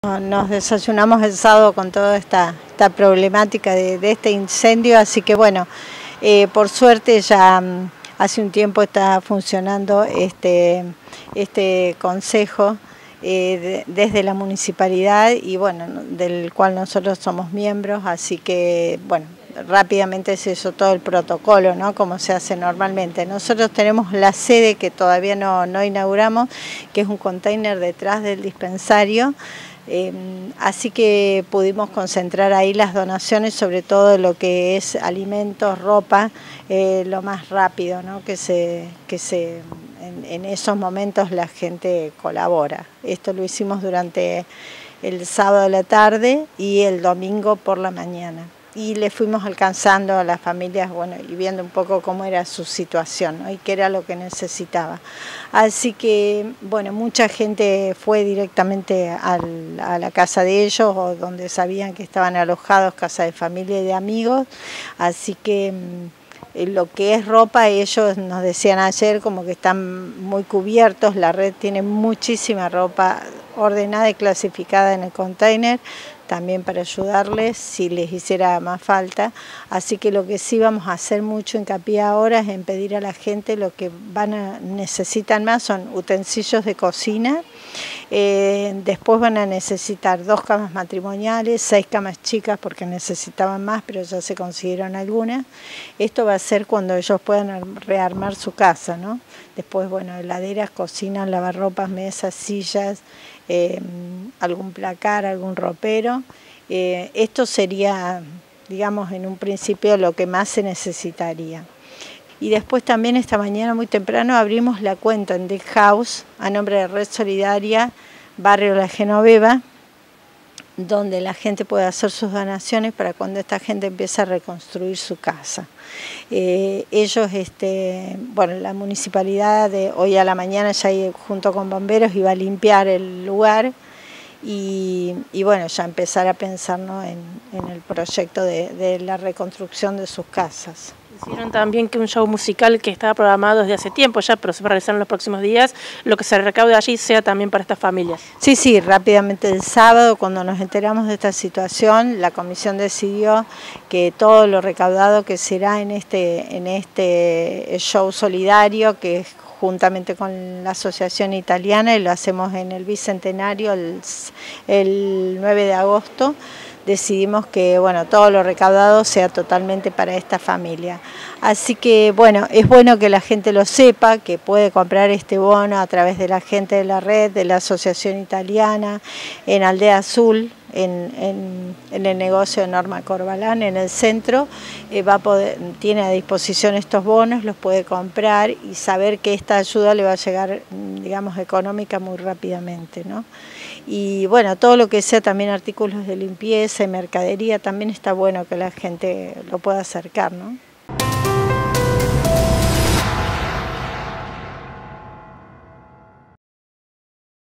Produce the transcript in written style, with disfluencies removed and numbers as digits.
Nos desayunamos el sábado con toda esta problemática de este incendio, así que bueno, por suerte ya hace un tiempo está funcionando este consejo desde la municipalidad y bueno, del cual nosotros somos miembros, así que bueno, rápidamente se hizo todo el protocolo, ¿no? Como se hace normalmente. Nosotros tenemos la sede que todavía no inauguramos, que es un container detrás del dispensario. Así que pudimos concentrar ahí las donaciones, sobre todo lo que es alimentos, ropa, lo más rápido, ¿no? En esos momentos la gente colabora. Esto lo hicimos durante el sábado a la tarde y el domingo por la mañana. Y le fuimos alcanzando a las familias, bueno, y viendo un poco cómo era su situación, ¿no? Y qué era lo que necesitaba. Así que, bueno, mucha gente fue directamente a la casa de ellos, o donde sabían que estaban alojados, casa de familia y de amigos. Así que lo que es ropa, ellos nos decían ayer como que están muy cubiertos, la red tiene muchísima ropa ordenada y clasificada en el container, también para ayudarles si les hiciera más falta. Así que lo que sí vamos a hacer mucho hincapié ahora es en pedir a la gente lo que necesitan más son utensilios de cocina. Después van a necesitar 2 camas matrimoniales, 6 camas chicas porque necesitaban más, pero ya se consiguieron algunas. Esto va a ser cuando ellos puedan rearmar su casa, ¿no? Después, bueno, heladeras, cocinas, lavarropas, mesas, sillas, algún placar, algún ropero. Esto sería, digamos, en un principio lo que más se necesitaría. Y después también esta mañana muy temprano abrimos la cuenta en The House a nombre de Red Solidaria Barrio La Genoveva, donde la gente puede hacer sus donaciones para cuando esta gente empiece a reconstruir su casa. Ellos, bueno, la municipalidad hoy a la mañana ya junto con bomberos iba a limpiar el lugar y bueno, ya empezar a pensar, ¿no? en el proyecto de la reconstrucción de sus casas. Hicieron también que un show musical que estaba programado desde hace tiempo ya, pero se va a realizar en los próximos días, lo que se recaude allí sea también para estas familias. Sí, rápidamente el sábado, cuando nos enteramos de esta situación, la comisión decidió que todo lo recaudado que será en este show solidario, que es juntamente con la Asociación Italiana, y lo hacemos en el Bicentenario el 9 de agosto, decidimos que bueno, todo lo recaudado sea totalmente para esta familia. Así que bueno, es bueno que la gente lo sepa, que puede comprar este bono a través de la gente de la red, de la Asociación Italiana, en Aldea Azul, en el negocio de Norma Corbalán, en el centro, tiene a disposición estos bonos, los puede comprar y saber que esta ayuda le va a llegar, digamos, económica muy rápidamente, ¿no? Y bueno, todo lo que sea también artículos de limpieza y mercadería, también está bueno que la gente lo pueda acercar, ¿no?